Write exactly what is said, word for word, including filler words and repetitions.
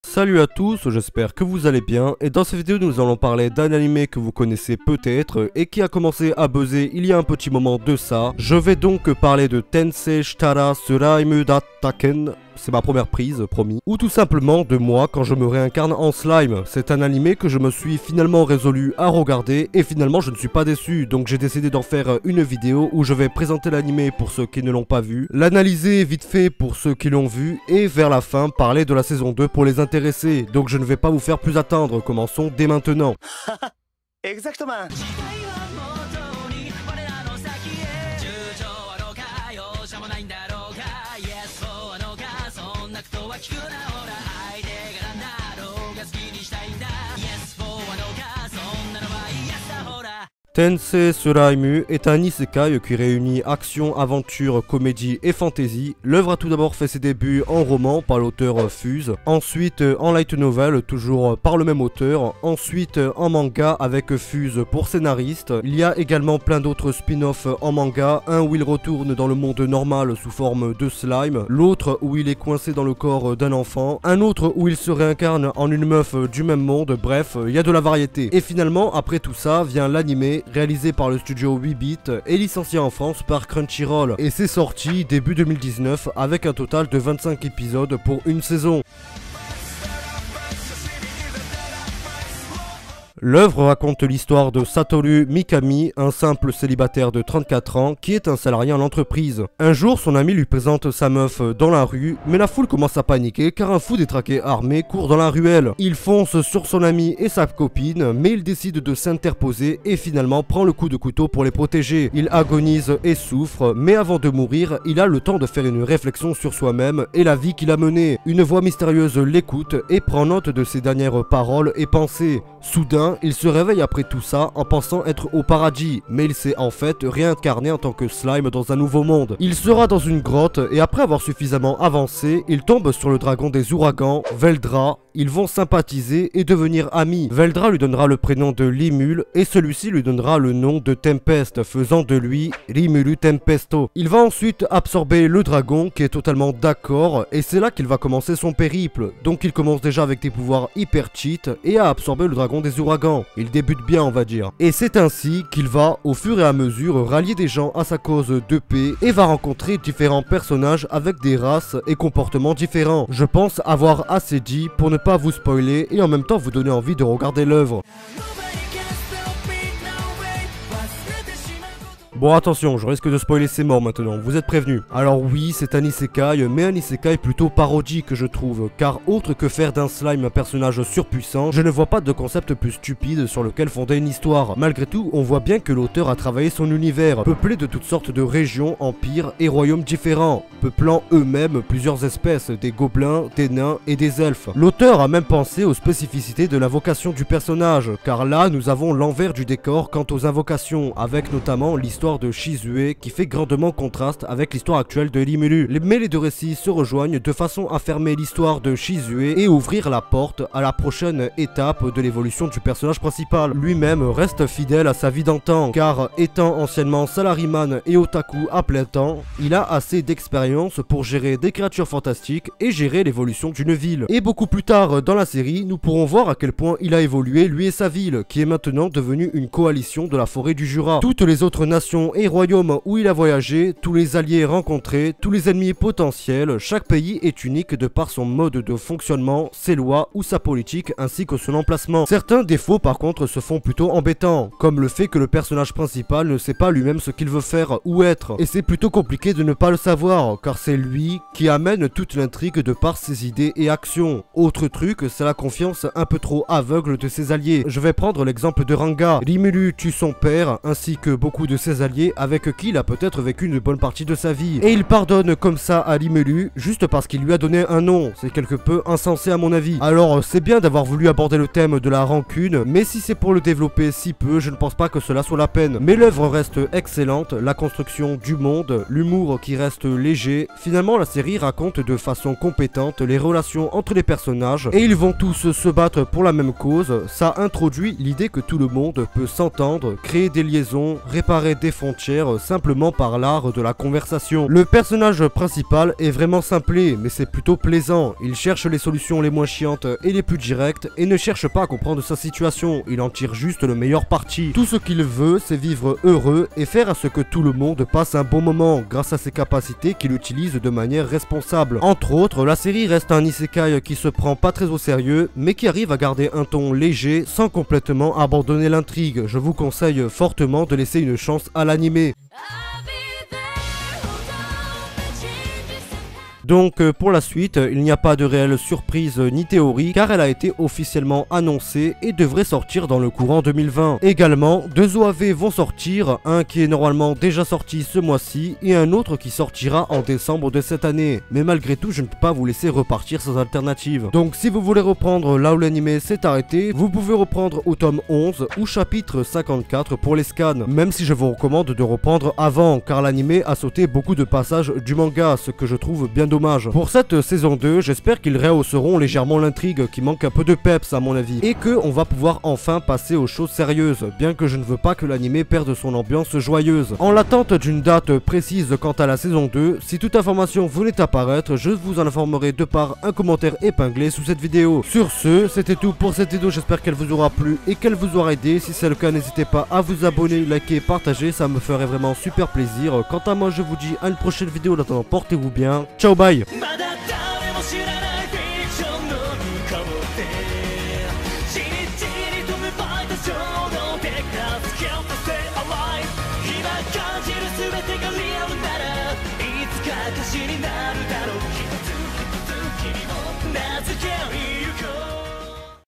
Salut à tous, j'espère que vous allez bien, et dans cette vidéo nous allons parler d'un anime que vous connaissez peut-être et qui a commencé à buzzer il y a un petit moment de ça. Je vais donc parler de Tensei Shitara Slime Dattaken. C'est ma première prise, promis. Ou tout simplement de moi quand je me réincarne en slime. C'est un animé que je me suis finalement résolu à regarder et finalement je ne suis pas déçu. Donc j'ai décidé d'en faire une vidéo où je vais présenter l'animé pour ceux qui ne l'ont pas vu, l'analyser vite fait pour ceux qui l'ont vu et vers la fin parler de la saison deux pour les intéressés. Donc je ne vais pas vous faire plus attendre, commençons dès maintenant. Exactement. Tensei Slime est un isekai qui réunit action, aventure, comédie et fantasy. L'œuvre a tout d'abord fait ses débuts en roman par l'auteur Fuse, ensuite en light novel toujours par le même auteur, ensuite en manga avec Fuse pour scénariste. Il y a également plein d'autres spin-offs en manga, un où il retourne dans le monde normal sous forme de slime, l'autre où il est coincé dans le corps d'un enfant, un autre où il se réincarne en une meuf du même monde, bref, il y a de la variété. Et finalement, après tout ça, vient l'anime réalisé par le studio huit bits et licencié en France par Crunchyroll. Et c'est sorti début deux mille dix-neuf avec un total de vingt-cinq épisodes pour une saison. L'œuvre raconte l'histoire de Satoru Mikami, un simple célibataire de trente-quatre ans qui est un salarié en entreprise. Un jour, son ami lui présente sa meuf dans la rue, mais la foule commence à paniquer car un fou détraqué armé court dans la ruelle. Il fonce sur son ami et sa copine, mais il décide de s'interposer et finalement prend le coup de couteau pour les protéger. Il agonise et souffre, mais avant de mourir, il a le temps de faire une réflexion sur soi-même et la vie qu'il a menée. Une voix mystérieuse l'écoute et prend note de ses dernières paroles et pensées. Soudain, il se réveille après tout ça en pensant être au paradis, mais il s'est en fait réincarné en tant que slime dans un nouveau monde. Il sera dans une grotte et après avoir suffisamment avancé, il tombe sur le dragon des ouragans, Veldra. Ils vont sympathiser et devenir amis. Veldra lui donnera le prénom de Limul et celui-ci lui donnera le nom de Tempest, faisant de lui Rimulu Tempesto. Il va ensuite absorber le dragon qui est totalement d'accord et c'est là qu'il va commencer son périple. Donc il commence déjà avec des pouvoirs hyper cheat et à absorber le dragon des ouragans. Il débute bien, on va dire. Et c'est ainsi qu'il va au fur et à mesure rallier des gens à sa cause de paix et va rencontrer différents personnages avec des races et comportements différents. Je pense avoir assez dit pour ne pas vous spoiler et en même temps vous donner envie de regarder l'œuvre. Bon attention, je risque de spoiler ses morts maintenant, vous êtes prévenus. Alors oui, c'est un isekai, mais un isekai plutôt parodique je trouve, car autre que faire d'un slime un personnage surpuissant, je ne vois pas de concept plus stupide sur lequel fonder une histoire. Malgré tout, on voit bien que l'auteur a travaillé son univers, peuplé de toutes sortes de régions, empires et royaumes différents, peuplant eux-mêmes plusieurs espèces, des gobelins, des nains et des elfes. L'auteur a même pensé aux spécificités de l'invocation du personnage, car là nous avons l'envers du décor quant aux invocations, avec notamment l'histoire de Shizue qui fait grandement contraste avec l'histoire actuelle de Rimuru. Mais les deux récits se rejoignent de façon à fermer l'histoire de Shizue et ouvrir la porte à la prochaine étape de l'évolution du personnage principal. Lui-même reste fidèle à sa vie d'antan, car étant anciennement salariman et otaku à plein temps, il a assez d'expérience pour gérer des créatures fantastiques et gérer l'évolution d'une ville. Et beaucoup plus tard dans la série, nous pourrons voir à quel point il a évolué lui et sa ville, qui est maintenant devenue une coalition de la forêt du Jura. Toutes les autres nations et royaumes où il a voyagé, tous les alliés rencontrés, tous les ennemis potentiels, chaque pays est unique de par son mode de fonctionnement, ses lois ou sa politique ainsi que son emplacement. Certains défauts par contre se font plutôt embêtants, comme le fait que le personnage principal ne sait pas lui-même ce qu'il veut faire ou être, et c'est plutôt compliqué de ne pas le savoir, car c'est lui qui amène toute l'intrigue de par ses idées et actions. Autre truc, c'est la confiance un peu trop aveugle de ses alliés. Je vais prendre l'exemple de Ranga. Rimuru tue son père ainsi que beaucoup de ses alliés avec qui il a peut-être vécu une bonne partie de sa vie. Et il pardonne comme ça à Rimuru juste parce qu'il lui a donné un nom. C'est quelque peu insensé à mon avis. Alors c'est bien d'avoir voulu aborder le thème de la rancune, mais si c'est pour le développer si peu, je ne pense pas que cela soit la peine. Mais l'œuvre reste excellente, la construction du monde, l'humour qui reste léger. Finalement la série raconte de façon compétente les relations entre les personnages et ils vont tous se battre pour la même cause. Ça introduit l'idée que tout le monde peut s'entendre, créer des liaisons, réparer des frontières simplement par l'art de la conversation. Le personnage principal est vraiment simplé, mais c'est plutôt plaisant. Il cherche les solutions les moins chiantes et les plus directes et ne cherche pas à comprendre sa situation, il en tire juste le meilleur parti. Tout ce qu'il veut, c'est vivre heureux et faire à ce que tout le monde passe un bon moment grâce à ses capacités qu'il utilise de manière responsable. Entre autres, la série reste un isekai qui se prend pas très au sérieux, mais qui arrive à garder un ton léger sans complètement abandonner l'intrigue. Je vous conseille fortement de laisser une chance à l'anime. Donc euh, pour la suite, il n'y a pas de réelle surprise ni théorie car elle a été officiellement annoncée et devrait sortir dans le courant deux mille vingt. Également, deux O A V vont sortir, un qui est normalement déjà sorti ce mois-ci et un autre qui sortira en décembre de cette année. Mais malgré tout, je ne peux pas vous laisser repartir sans alternative. Donc si vous voulez reprendre là où l'anime s'est arrêté, vous pouvez reprendre au tome onze ou chapitre cinquante-quatre pour les scans. Même si je vous recommande de reprendre avant car l'anime a sauté beaucoup de passages du manga, ce que je trouve bien dommage. Pour cette saison deux, j'espère qu'ils rehausseront légèrement l'intrigue qui manque un peu de peps à mon avis et que on va pouvoir enfin passer aux choses sérieuses, bien que je ne veux pas que l'anime perde son ambiance joyeuse. En l'attente d'une date précise quant à la saison deux, si toute information venait apparaître, je vous en informerai de par un commentaire épinglé sous cette vidéo. Sur ce, c'était tout pour cette vidéo, j'espère qu'elle vous aura plu et qu'elle vous aura aidé. Si c'est le cas, n'hésitez pas à vous abonner, liker, partager, ça me ferait vraiment super plaisir. Quant à moi, je vous dis à une prochaine vidéo, en attendant, portez-vous bien, ciao bye. まだ誰も知らないフィクションの向こうでじりじりと芽生えた衝動的なスキルとして Alive 今感じる全てがリアルならいつか歌詞になる